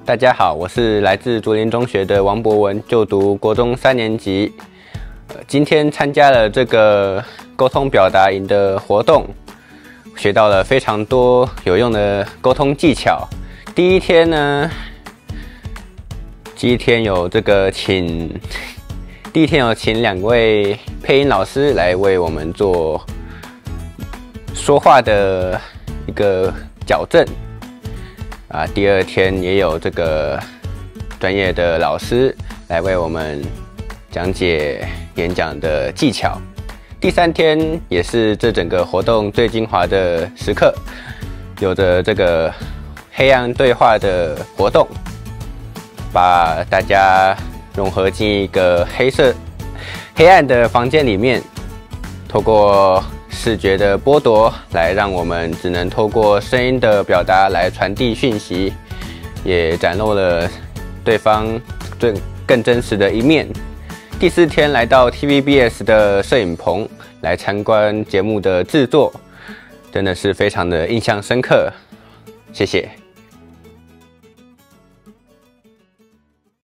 大家好，我是来自竹林中学的王博文，就读国中3年级。今天参加了这个沟通表达营的活动，学到了非常多有用的沟通技巧。第一天有请2位配音老师来为我们做说话的一个矫正。第二天也有这个专业的老师来为我们讲解演讲的技巧。第3天也是这整个活动最精华的时刻，有着这个黑暗对话的活动，把大家融合进一个黑暗的房间里面，透过视觉的剥夺来让我们只能透过声音的表达来传递讯息，也展露了对方更真实的一面。第4天来到 TVBS 的摄影棚来参观节目的制作，真的是非常的印象深刻。谢谢。